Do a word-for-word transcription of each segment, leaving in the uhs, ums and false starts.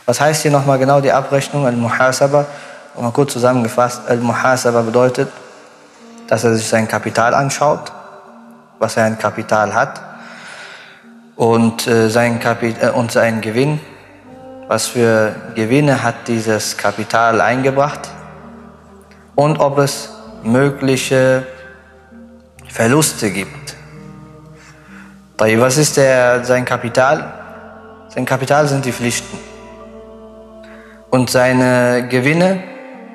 Was heißt hier nochmal genau die Abrechnung? Al-Muhasaba, mal kurz zusammengefasst, Al-Muhasaba bedeutet, dass er sich sein Kapital anschaut, was er ein Kapital hat, und, äh, sein, Kapit äh, und seinen Gewinn, was für Gewinne hat dieses Kapital eingebracht und ob es mögliche Verluste gibt. Was ist der, sein Kapital? Sein Kapital sind die Pflichten. Und seine Gewinne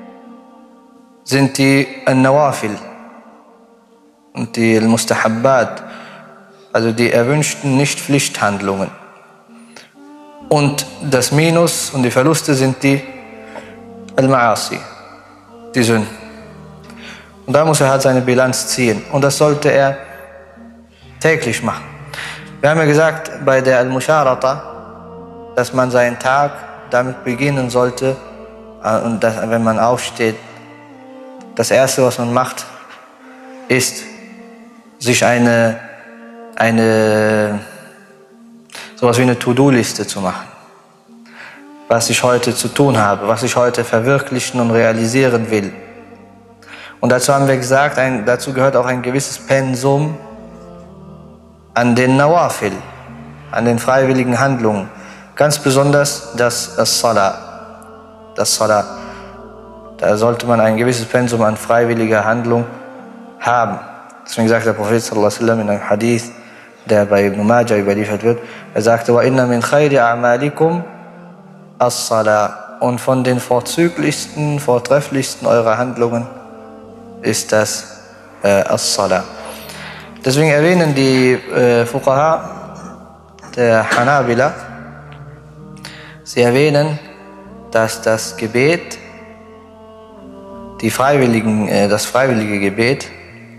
sind die Al-Nawafil und die Al-Mustahabbat, also die erwünschten Nicht-Pflichthandlungen. Und das Minus und die Verluste sind die Al-Ma'asi, die Sünden. Und da muss er halt seine Bilanz ziehen. Und das sollte er täglich machen. Wir haben ja gesagt bei der Al-Musharata, dass man seinen Tag damit beginnen sollte, und dass, wenn man aufsteht, das Erste, was man macht, ist, sich eine, eine sowas wie eine To-Do-Liste zu machen. Was ich heute zu tun habe, was ich heute verwirklichen und realisieren will. Und dazu haben wir gesagt, ein, dazu gehört auch ein gewisses Pensum an den Nawafil, an den freiwilligen Handlungen. Ganz besonders das As-Salah. Das Salah. Da sollte man ein gewisses Pensum an freiwilliger Handlung haben. Deswegen sagt der Prophet sallallahu alaihi wasallam in einem Hadith, der bei Ibn Majah überliefert wird, er sagte, wa inna min khayri a'malikum as-Salah. Und von den vorzüglichsten, vortrefflichsten eurer Handlungen ist das äh, As-Salah. Deswegen erwähnen die äh, Fuqaha der Hanabila, sie erwähnen, dass das Gebet, die freiwilligen, äh, das freiwillige Gebet,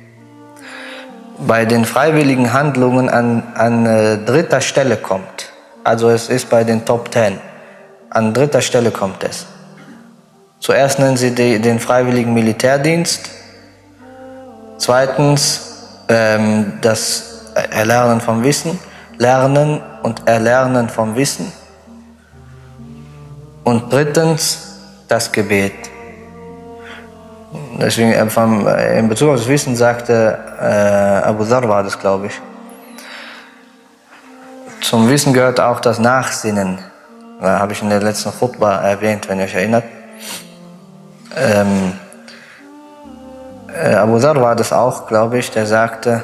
bei den freiwilligen Handlungen an, an äh, dritter Stelle kommt. Also es ist bei den Top Ten. An dritter Stelle kommt es. Zuerst nennen sie die, den freiwilligen Militärdienst. Zweitens ähm, das Erlernen vom Wissen. Lernen und Erlernen vom Wissen. Und drittens das Gebet. Deswegen vom, in Bezug auf das Wissen sagte äh, Abu Dharr war das, glaube ich. Zum Wissen gehört auch das Nachsinnen. Da habe ich in der letzten Khutbah erwähnt, wenn ihr euch erinnert. Ähm, äh, Abu Dharr war das auch, glaube ich, der sagte: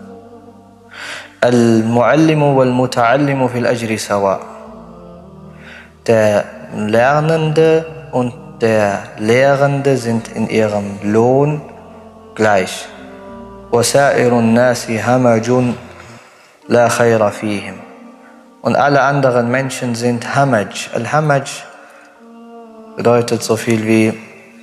Al-Muallimu wal-Muta'allimu fil Ajri sawa. Der Lernende und der Lehrende sind in ihrem Lohn gleich. وَسَائِرُ النَّاسِ هَمَجٌ لَا خَيْرَ فِيهِمْ. Und alle anderen Menschen sind Hamaj. Al-Hamaj bedeutet so viel wie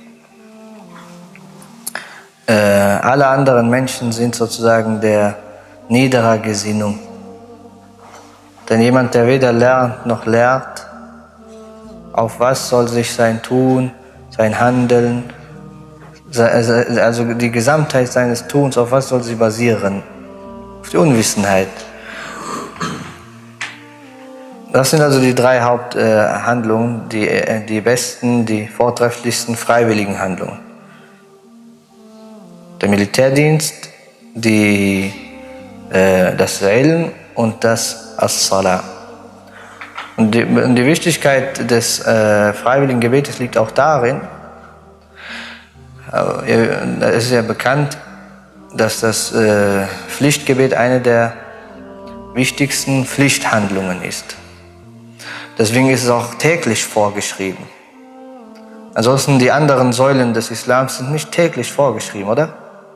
äh, alle anderen Menschen sind sozusagen der niederer Gesinnung. Denn jemand, der weder lernt noch lehrt, auf was soll sich sein Tun, sein Handeln, also die Gesamtheit seines Tuns, auf was soll sie basieren? Auf die Unwissenheit. Das sind also die drei Haupthandlungen, äh, die, äh, die besten, die vortrefflichsten freiwilligen Handlungen. Der Militärdienst, die, äh, das Ilm und das As-Salah. Und die, die Wichtigkeit des äh, freiwilligen Gebetes liegt auch darin, äh, es ist ja bekannt, dass das äh, Pflichtgebet eine der wichtigsten Pflichthandlungen ist. Deswegen ist es auch täglich vorgeschrieben. Ansonsten die anderen Säulen des Islams sind nicht täglich vorgeschrieben, oder?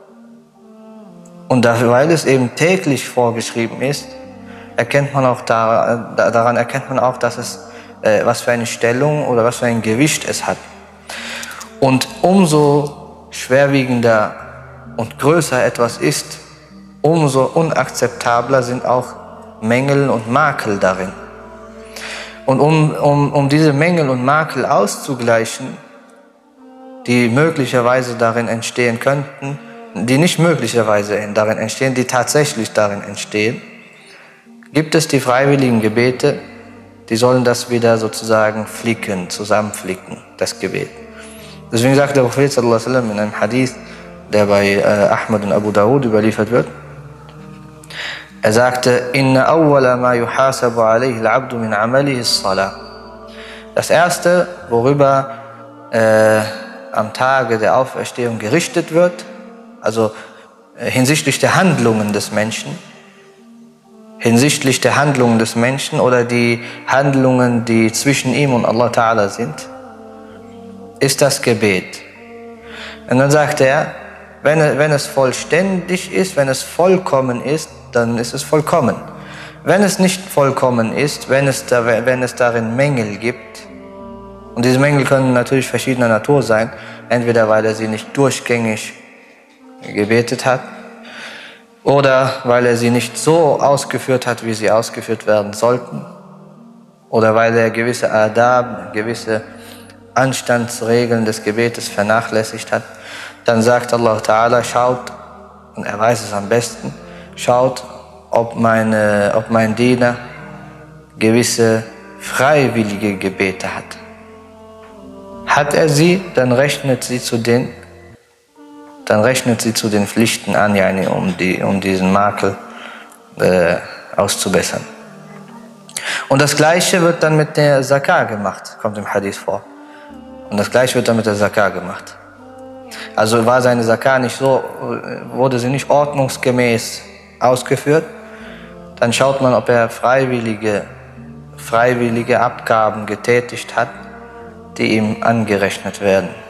Und dafür, weil es eben täglich vorgeschrieben ist, erkennt man auch da, daran erkennt man auch, dass es äh, was für eine Stellung oder was für ein Gewicht es hat. Und umso schwerwiegender und größer etwas ist, umso unakzeptabler sind auch Mängel und Makel darin. Und um, um, um diese Mängel und Makel auszugleichen, die möglicherweise darin entstehen könnten, die nicht möglicherweise darin entstehen, die tatsächlich darin entstehen, gibt es die freiwilligen Gebete, die sollen das wieder sozusagen flicken, zusammenflicken, das Gebet. Deswegen sagt der Prophet sallallahu alaihi wasallam in einem Hadith, der bei äh, Ahmad und Abu Dawud überliefert wird, er sagte, Inna awwala ma yuhasabu alayhi al-abdu min amalihi as-salah. Das erste, worüber äh, am Tage der Auferstehung gerichtet wird, also äh, hinsichtlich der Handlungen des Menschen, hinsichtlich der Handlungen des Menschen oder die Handlungen, die zwischen ihm und Allah Ta'ala sind, ist das Gebet. Und dann sagt er, wenn, wenn es vollständig ist, wenn es vollkommen ist, dann ist es vollkommen. Wenn es nicht vollkommen ist, wenn es, da, wenn es darin Mängel gibt, und diese Mängel können natürlich verschiedener Natur sein, entweder weil er sie nicht durchgängig gebetet hat, oder weil er sie nicht so ausgeführt hat, wie sie ausgeführt werden sollten, oder weil er gewisse Adab, gewisse Anstandsregeln des Gebetes vernachlässigt hat, dann sagt Allah Ta'ala, schaut, und er weiß es am besten, schaut, ob, meine, ob mein Diener gewisse freiwillige Gebete hat. Hat er sie, dann rechnet sie zu den, dann rechnet sie zu den Pflichten an, yani, um, die, um diesen Makel äh, auszubessern. Und das Gleiche wird dann mit der Zakah gemacht, kommt im Hadith vor. Und das Gleiche wird dann mit der Zakah gemacht. Also war seine Zakah nicht so, wurde sie nicht ordnungsgemäß ausgeführt, dann schaut man, ob er freiwillige, freiwillige Abgaben getätigt hat, die ihm angerechnet werden.